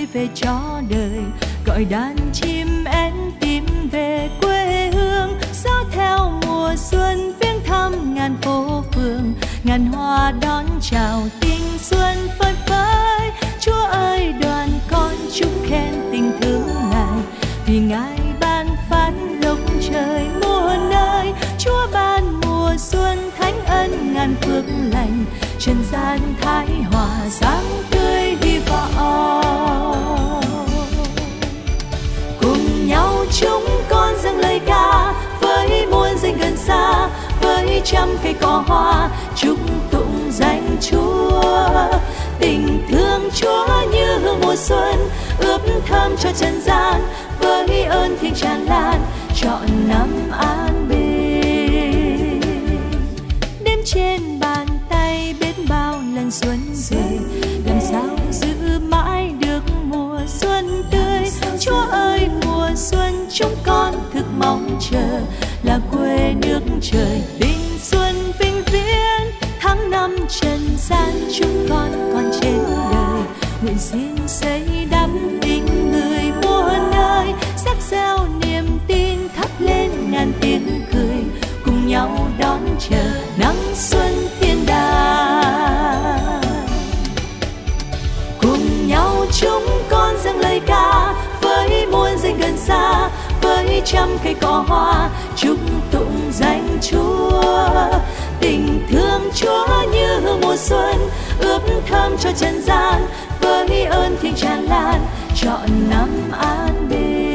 về cho đời. Gọi đàn chim én tìm về quê hương, gió theo mùa xuân viếng thăm ngàn phố phường, ngàn hoa đón chào tình xuân phơi phới. Chúa ơi đoàn con chúc khen tình thương Ngài, vì Ngài ban phát lộc trời muôn nơi. Chúa ban mùa xuân thánh ân ngàn phước lành, trần gian thái hòa sáng tươi hy vọng. Cùng nhau chúng con dâng lời ca với muôn danh gần xa, với trăm cây cỏ hoa chúc tụng danh Chúa. Tình thương Chúa như hương mùa xuân ướp thơm cho trần gian, với ơn Thiên tràn lan trọn năm an bình. Đêm trên bàn tay biết bao lần xuân về, làm sao giữ mãi được mùa xuân tươi. Chúa ơi mùa xuân chúng con thực mong chờ, là quê nước trời bình xuân vinh viễn. Tháng năm trần gian chúng con còn trên đời, nguyện xin xây đắp tình người muôn nơi. Sắc gieo niềm tin thắp lên ngàn tiếng cười, cùng nhau đón chờ nắng xuân thiên đàng. Cùng nhau chúng con dâng lời ca với muôn danh gần xa, với trăm cây cỏ hoa chúc tụng danh Chúa. Tình thương Chúa như hương mùa xuân ướp thơm cho trần gian, với ơn Thiên tràn lan trọn năm an bình.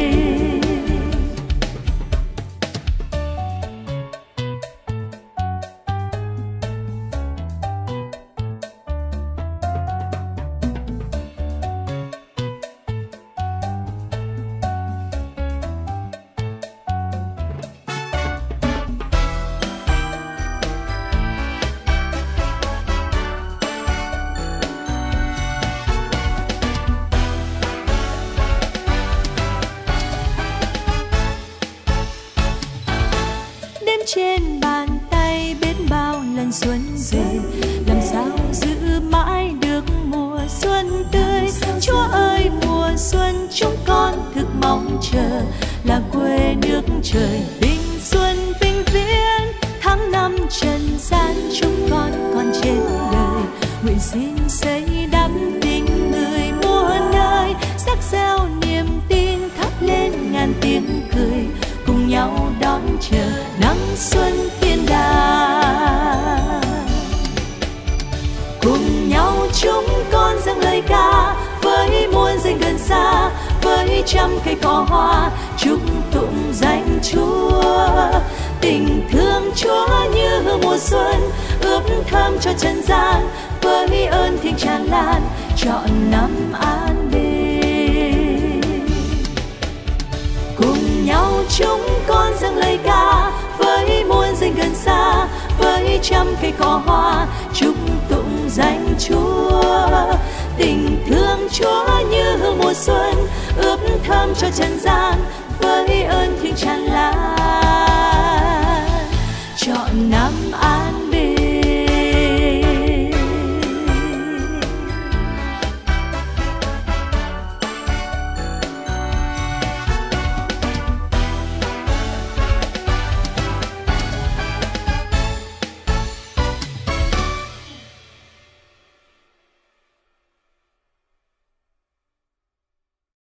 Trên bàn tay biết bao lần xuân về, làm sao giữ mãi được mùa xuân tươi. Chúa ơi mùa xuân chúng con thực mong chờ, là quê nước trời bình xuân vinh viễn. Tháng năm trần gian chúng con còn trên đời, nguyện xin xây đắp tình người muôn nơi. Sắc gieo niềm tin thắp lên ngàn tiếng cười, cùng nhau đón chờ nắng xuân thiên đàng. Cùng nhau chúng con dâng lời ca với muôn danh gần xa, với trăm cây cỏ hoa chúc tụng danh Chúa. Tình thương Chúa như hương mùa xuân ướp thơm cho trần gian, với ơn Thiên tràn lan trọn năm an bình. Cùng nhau chúng con dâng lời ca với muôn danh gần xa, với trăm cây cỏ hoa chúc tụng danh Chúa. Tình thương Chúa như hương mùa xuân ướp thơm cho trần gian, với ơn Thiên tràn lan trọn năm